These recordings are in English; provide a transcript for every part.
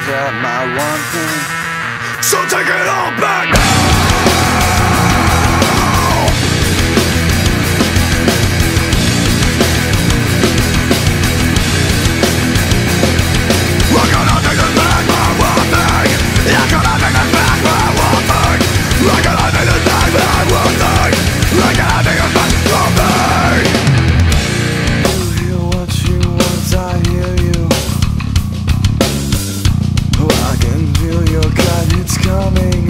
that my one thing? So take it all back now. We're gonna take it back, my one thing. You're gonna take it back, my one thing. We're gonna take it back, my one thing. We're gonna take it back from me. You hear what you want, I hear you. Oh, I can feel your cut, it's coming.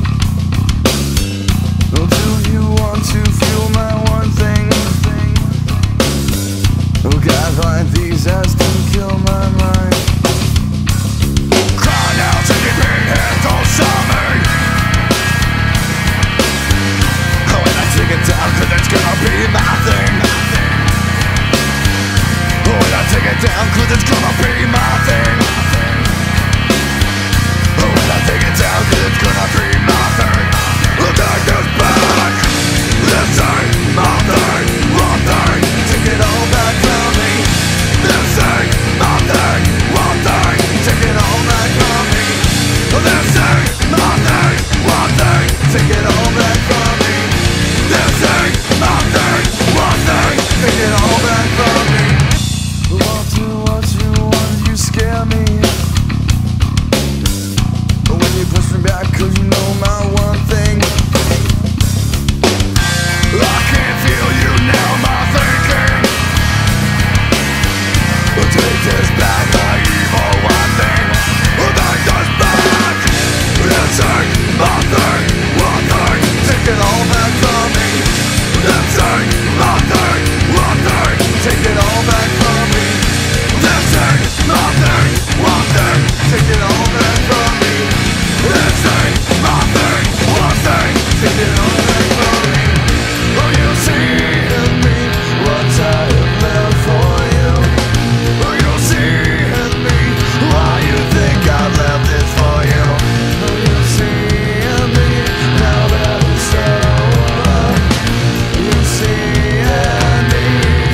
Oh, do you want to feel my one thing? Oh God, find these has to kill my mind. Cry now, take it in hand, don't stop me. Oh, and I take it down, cause it's gonna be my thing. Oh, and I take it down, cause it's gonna be my thing. Oh, and I take it down, cause it's gonna be my thing. I'll take this back. This ain't my thing, one thing. Take it all back from me. This ain't my thing, one thing. Take it all back from me. This ain't my thing, one thing. Take it all back from me. This ain't my thing, one thing. Take it all back from me. I'll do what you want, you scare me. When you push me back, cause you know my one thing. I can't feel you now, my thinking. Take this back, my evil one thing. Take this back. This ain't my thing, one thing. Take it all back from me. This ain't my thing, one thing. Take it all back from me. This ain't my thing, one thing. Take it all back from me. This ain't my thing, one thing. Take it all back from me. Oh, you see In me what I have left for you. oh, you see In me why you think I left this for you. Oh, you see in me now that it's over. You see in me.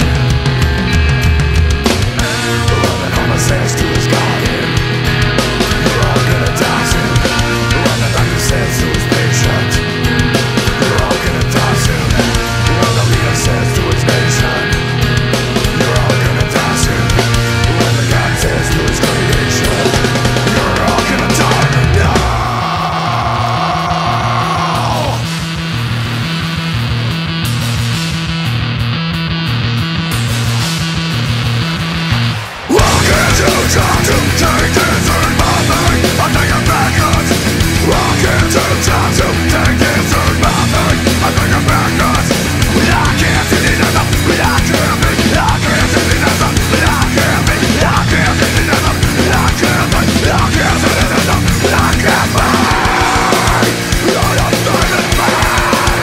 When the homo says to his garden, you're all gonna die soon. When the doctor says to his patient, you're all gonna die soon. When the leader says to his nation, you're all gonna die soon. When the God says to his creation, you're all gonna die now. Walking to town to take this in my thing. I think I'm backwards. Walking to town to take this in my thing. I think I'm backwards. I can't see it enough. I can't be. I can't see it enough. I can't be. I can't see it enough. I can't be. I can't see it enough. I can't be. I don't think it's bad.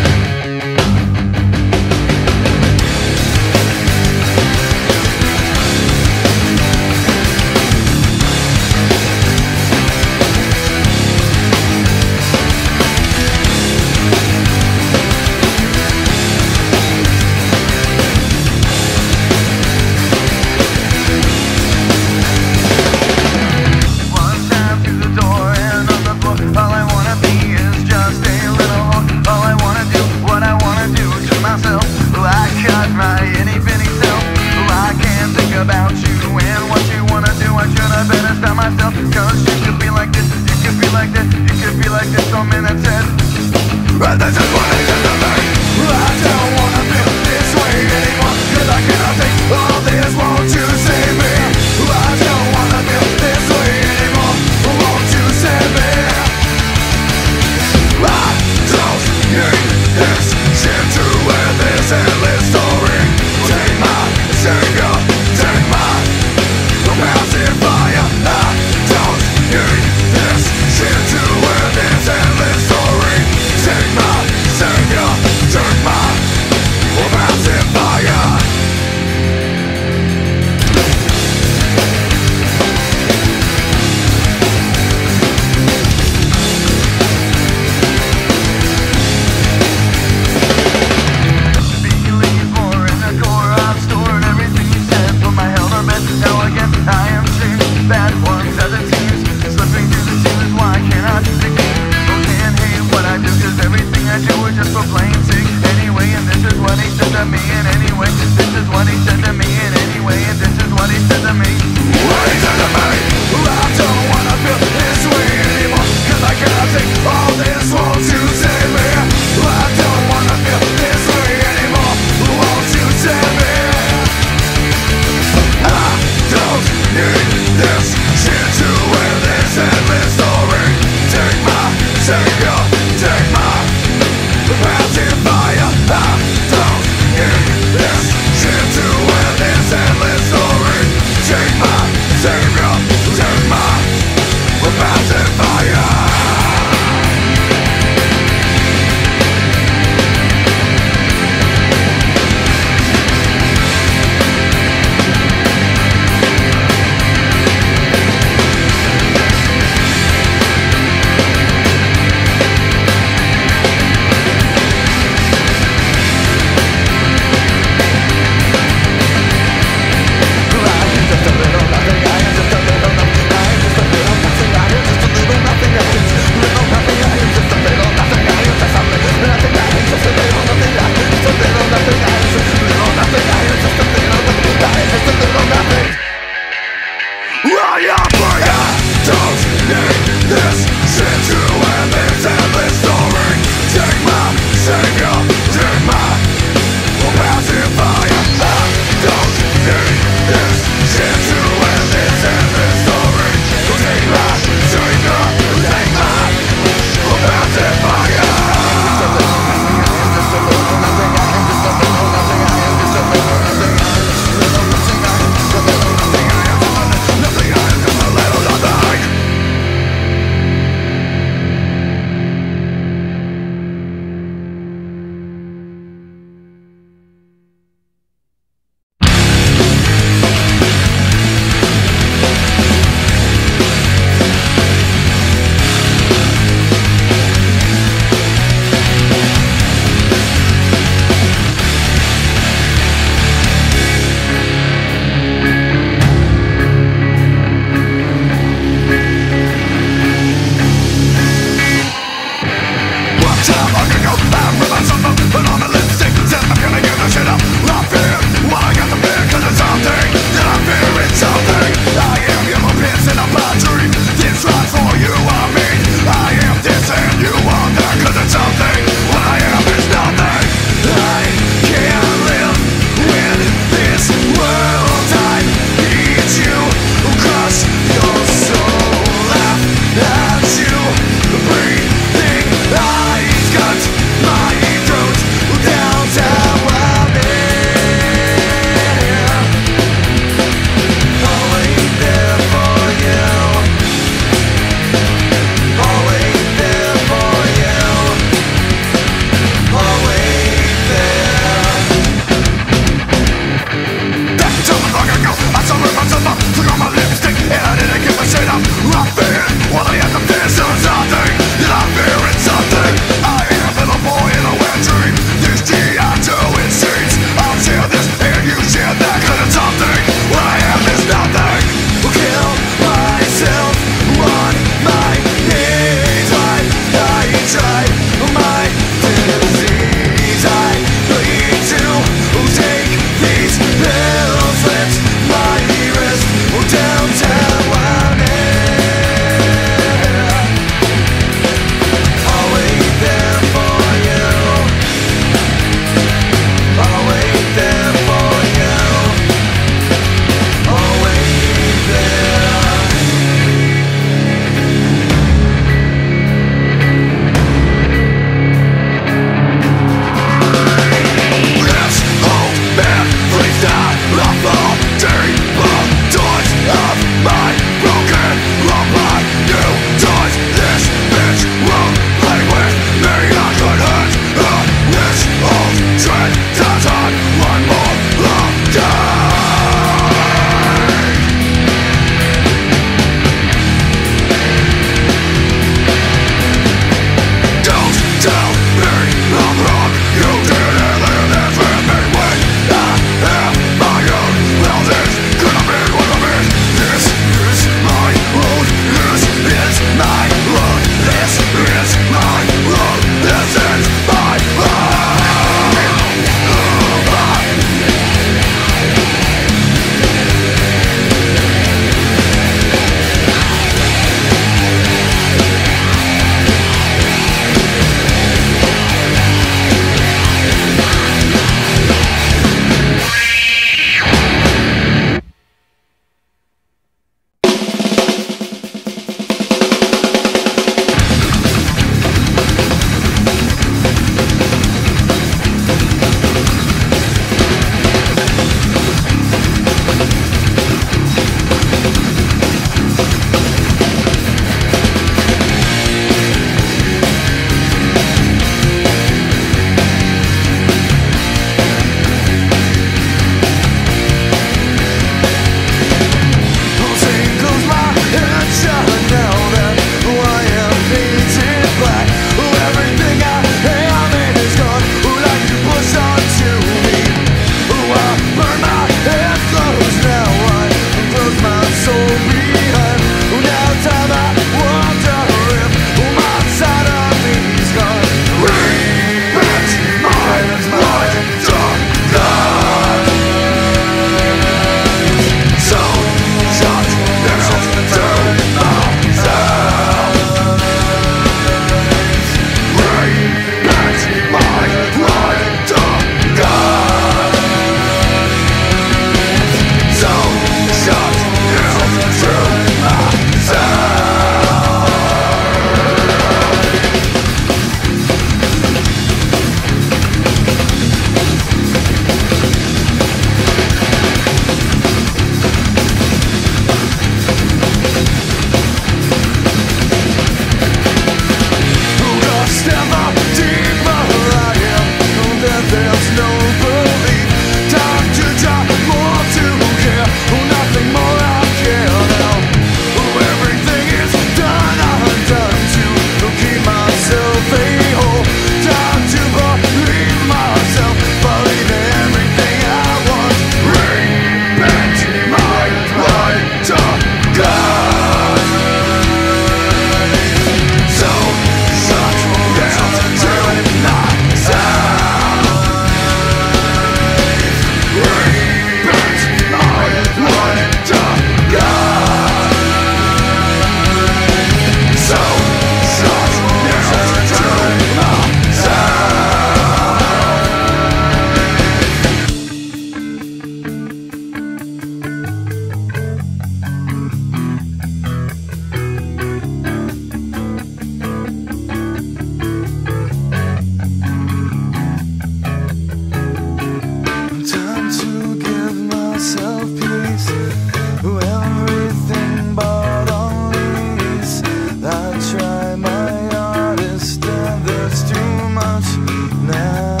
of peace. Everything but unleash. I try my hardest and there's too much now.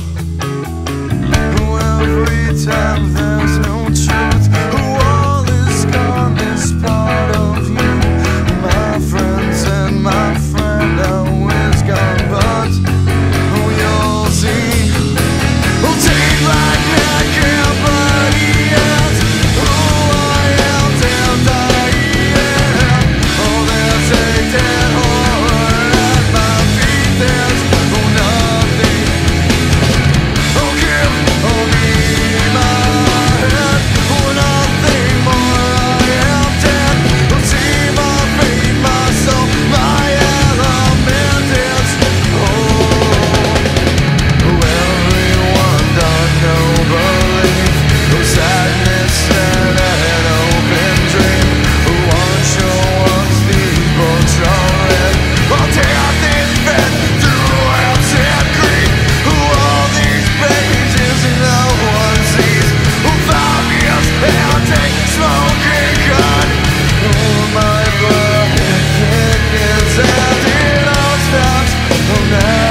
Every time there's no truth. All is gone, this part of you. My friends and my friend now is gone, but you'll see. Take like I can't body yet. Who I am till I am. Oh, there's a dead horror at my feet. There's nothing. Oh, give me my head. Oh, nothing more. I am dead. Oh, see my fate, my soul, my element is everyone done no belief. Oh, sadness and an open dream. Once your once people drawing. Oh, death is fed through absent grief. All these pages no one sees. 5 years and take smoking gun. My blood thickens and it all stops. Oh, now.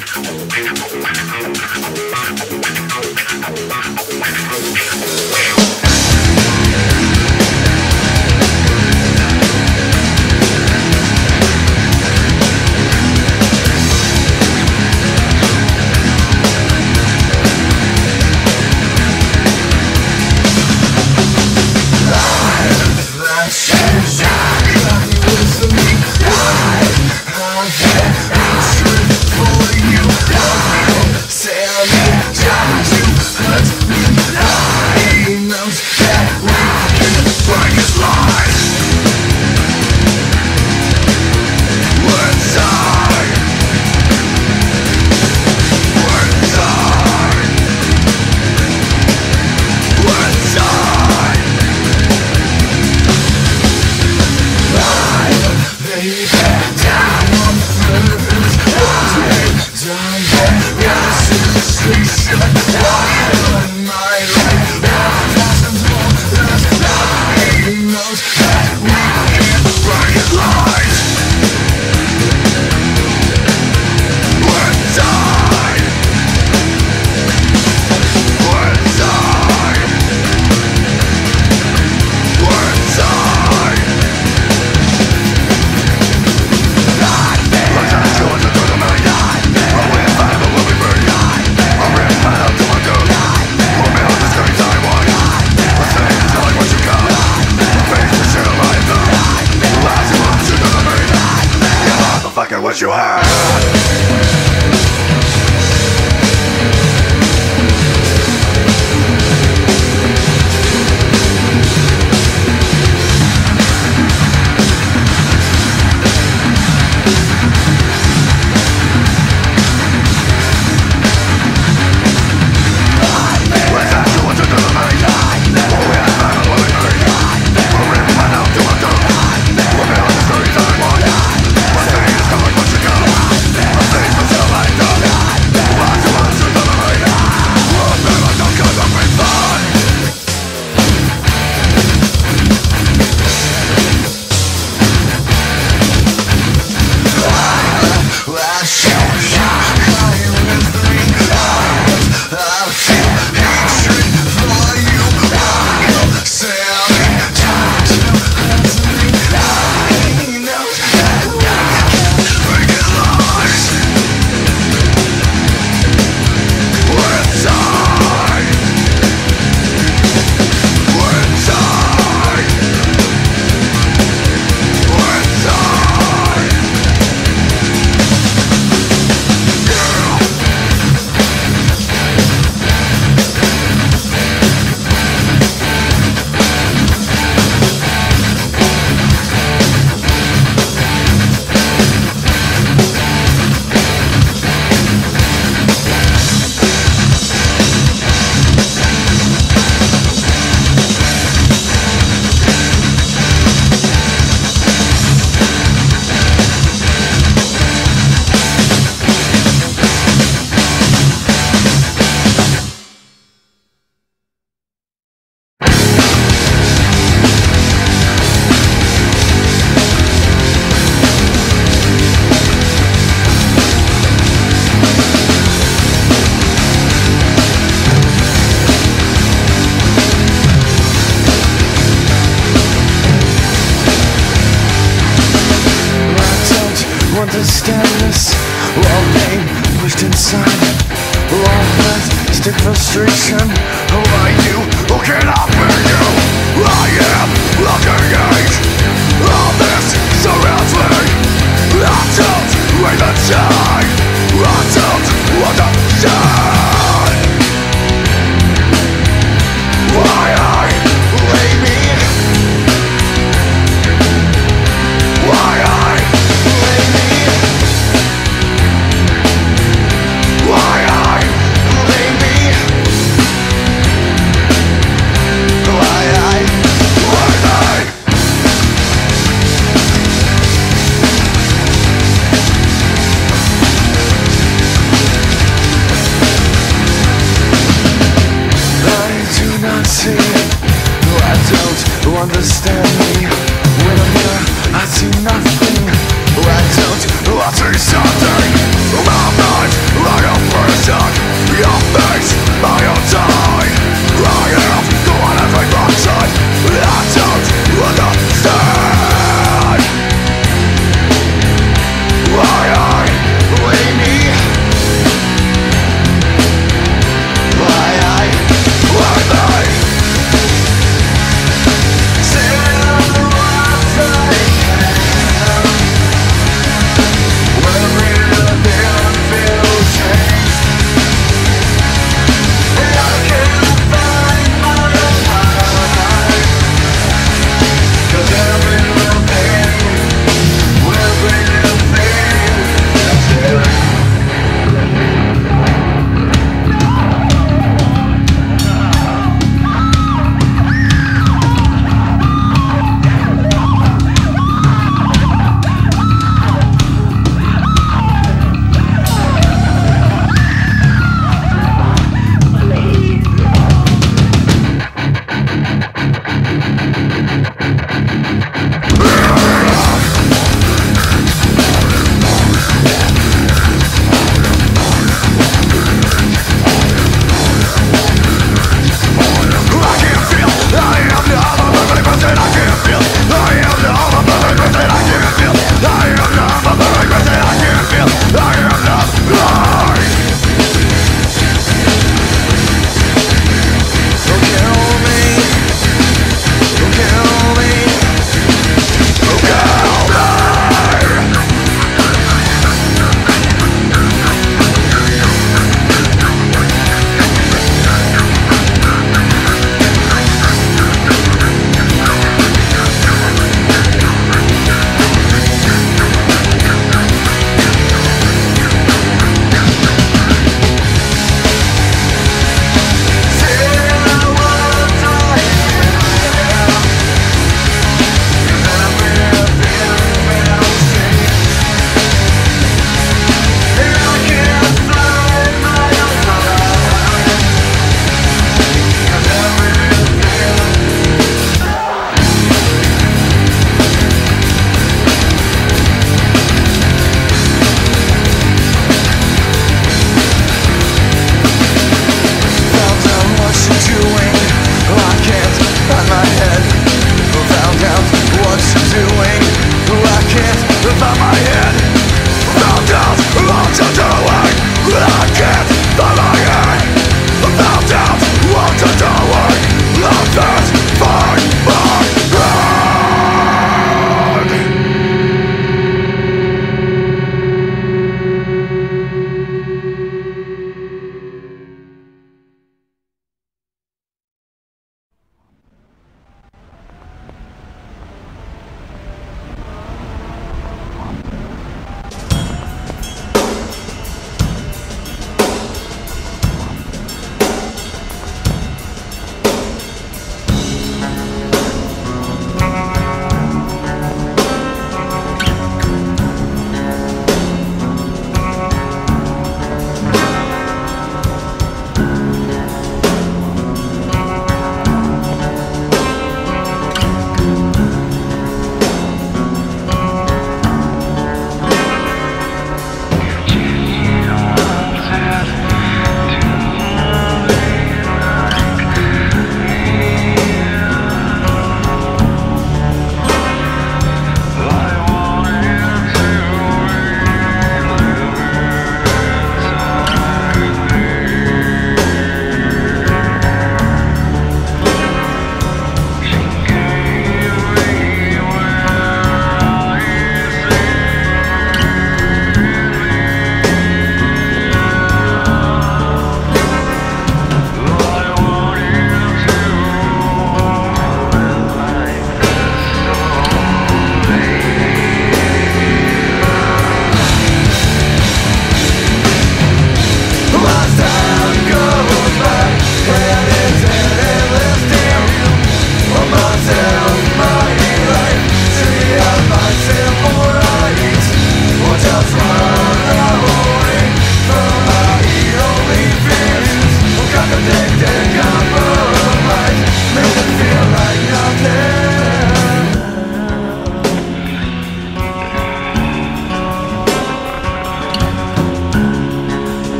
What you have. understand this. All pain pushed inside, all plastic frustration. Who are you? Who can offer you? I am looking at all this surrounds me. I don't wait the time. I don't understand why I lay me. Why I lay me. Why I lay me. Why I.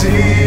see